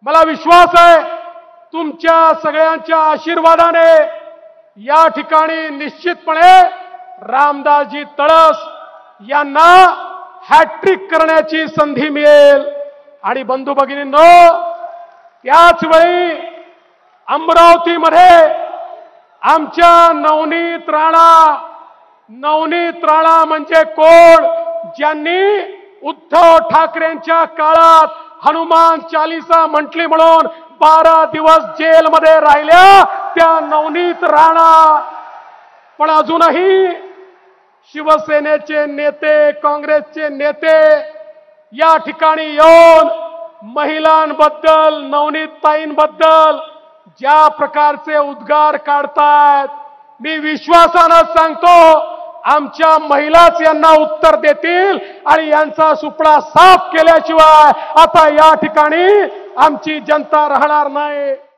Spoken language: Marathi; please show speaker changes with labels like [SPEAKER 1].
[SPEAKER 1] मला विश्वास आहे तुमच्या सगळ्यांच्या आशीर्वादाने या ठिकाणी निश्चितपणे रामदासजी तळस यांना हॅट्रिक करण्याची संधी मिळेल। आणि बंधू भगिनींनो, त्याच वेळी अमरावतीमध्ये आमच्या नवनीत राणा म्हणजे कोण, ज्यांनी उद्धव ठाकरेंच्या काळात हनुमान चालीसा म्हटली म्हणून 12 दिवस जेलमध्ये राहिल्या त्या नवनीत राणा। पण अजूनही शिवसेनेचे नेते, काँग्रेसचे नेते या ठिकाणी येऊन महिलांबद्दल, नवनीतताईंबद्दल ज्या प्रकारचे उद्गार काढतायत, मी विश्वासानं सांगतो आमच्या महिलाच यांना उत्तर देतील आणि यांचा सुपडा साफ केल्याशिवाय आता या ठिकाणी आमची जनता राहणार नाही।